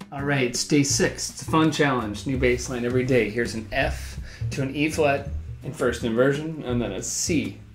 All right, it's day 6. It's a fun challenge, new bass line every day. Here's an F to an E flat in first inversion, and then a C